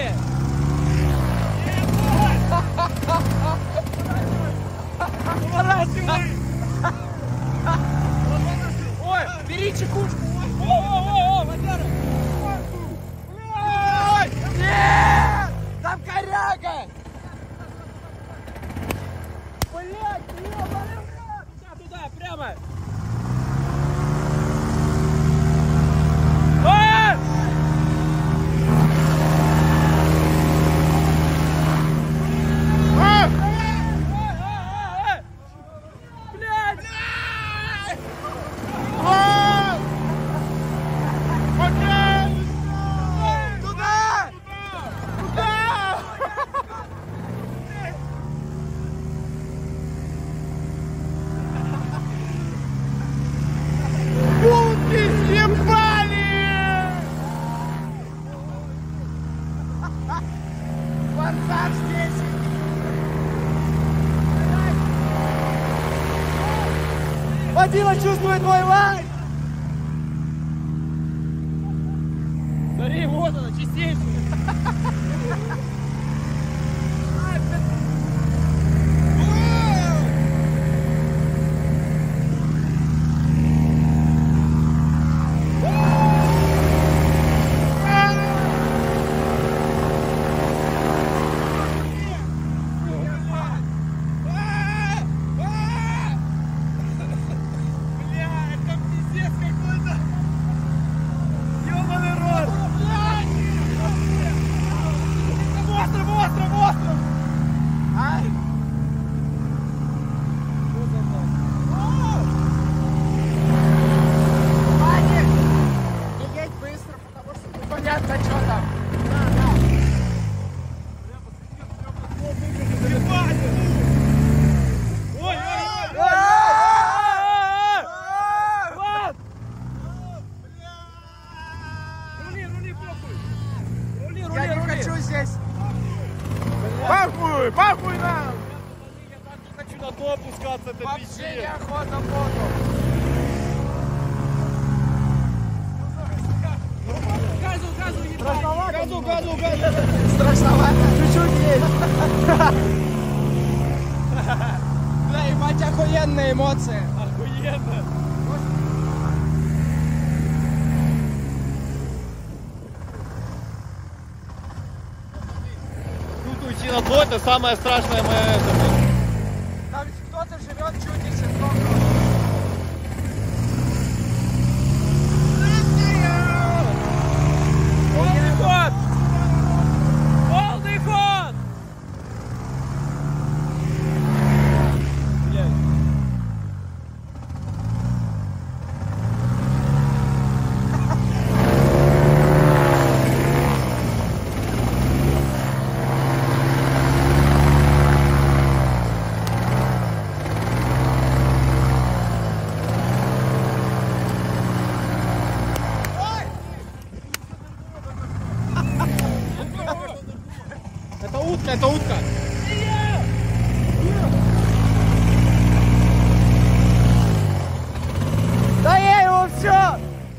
Быстрее! Поворачивай! Ой, бери чекушку! О, Вадяра! Нет! Там коряга! Блядь, туда, прямо! Водила чувствует мой лайк! Смотри, вот она, чистейшая. Пахуй нам! Я так не хочу на то опускаться, это вообще пиздец. неохота в воду. Газу, не Страшновато? газу. Страшновато? Чуть-чуть есть. Бля, ебать, охуенные эмоции. Охуенно. Тут уйти на дно — это самое страшное мое. Там кто-то живет чуть еще сколько. Полный ход! Полный ход! Блядь. Это утка! Да я его все!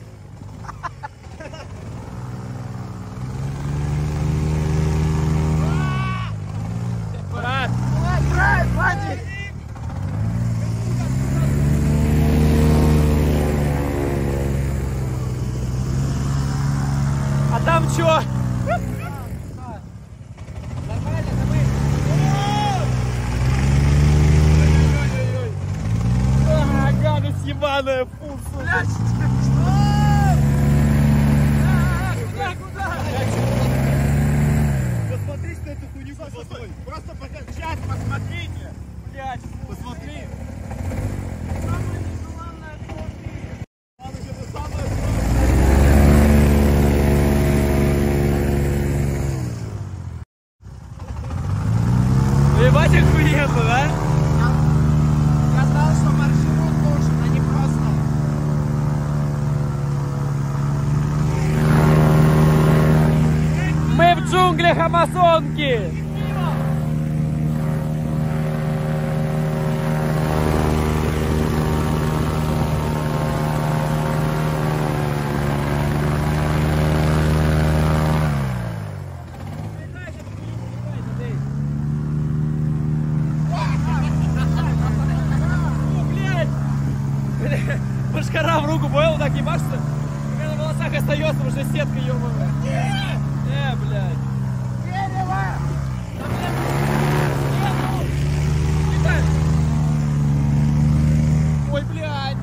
Брат! Брат, Вадик! А там чё? Гадость ебаная, фу, сука. Куда? Посмотри на эту хуйню под водой. Просто сейчас посмотрите. Блядь, посмотри. Самое нежеланное это самое. Ебать охуенно, да? Я знал, что маршрут нужен, а не просто. Мы в джунглях Амазонки! мошкара в руку, понял? Так ебашь, что у меня на волосах остается, потому что сетка ебаная. Блядь. Дерево! Ой, блядь.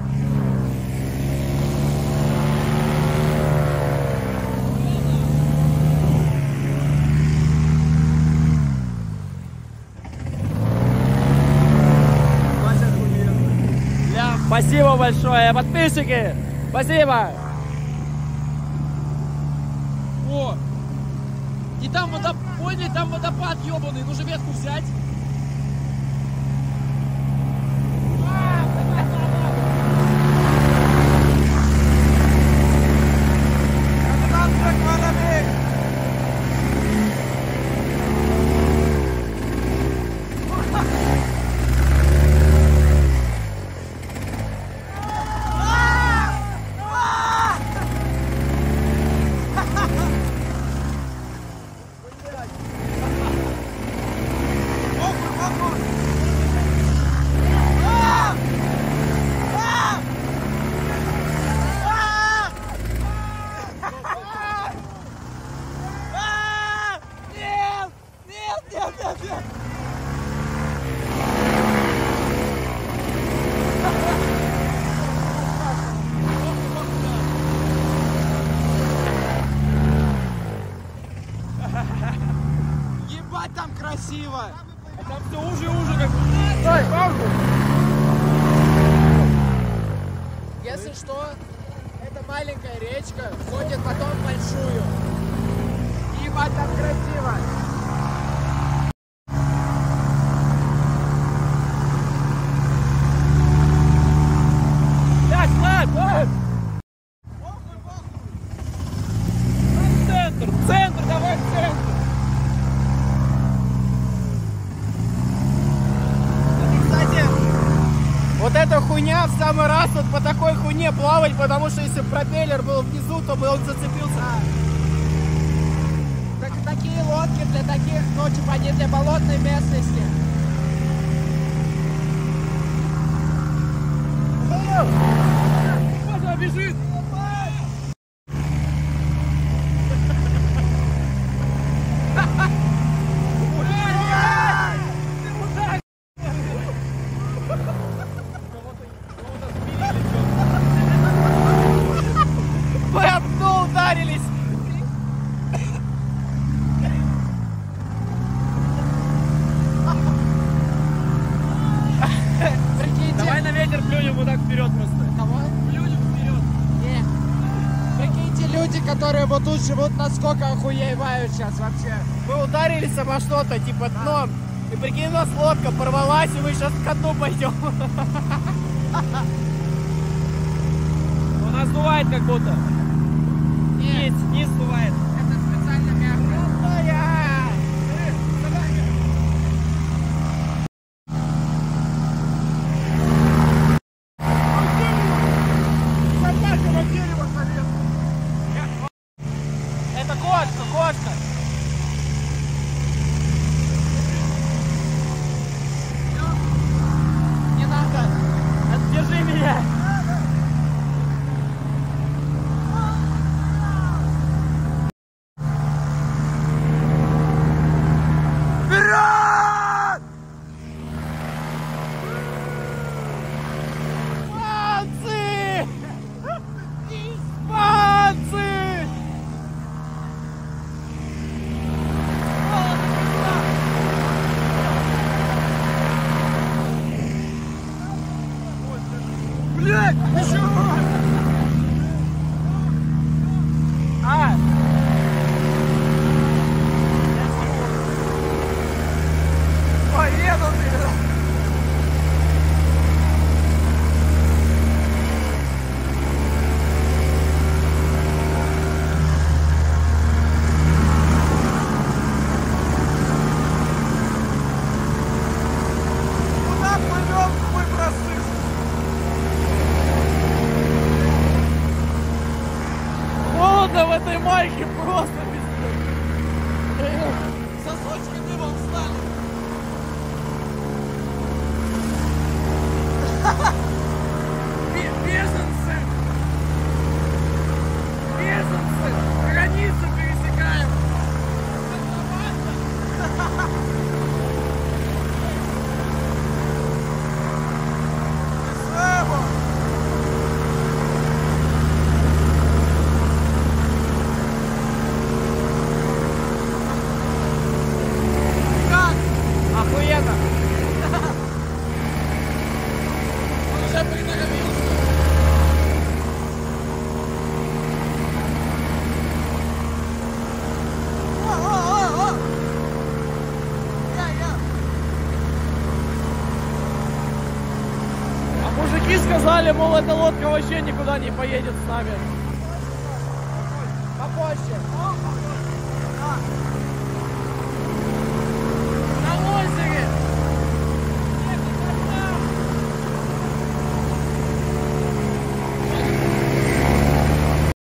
Спасибо большое, подписчики! Спасибо! О! И там водопад, поняли, там водопад ебаный, нужно ветку взять. Ебать, там красиво! А там все уже и уже как... Стой, паузу! Если что, это маленькая речка, входит потом в большую. Ебать, там красиво! Блядь, Влад! В центр, давай в центр! Кстати, вот эта хуйня в самый раз вот по такой хуйне плавать, потому что если пропеллер был внизу, то бы он зацепился. Так, такие лодки для таких, ну, типа, они для болотной местности. Пошла, бежит! Вы об дно ударились! Прикиньте. Давай на ветер плюнем вот так вперед просто. Кого? Плюнем вперед. Не. Прикиньте, люди, которые вот тут живут, насколько охуевают сейчас вообще. Мы ударились обо что-то, типа дном. И прикинь, у нас лодка порвалась, и мы сейчас к дну пойдем. У нас дувает как будто. Нет, Низ дувает. это специально мягко. Это кошка, кошка. Не надо. Держи меня. Вперед! Испанцы! Испанцы! Блядь, еще! Поеду ты! Куда плывем, мой просыс? Холодно в этой майке просто пиздец. Сосочки дымом встали. Беженцы! думал, эта лодка вообще никуда не поедет с нами. Попозже.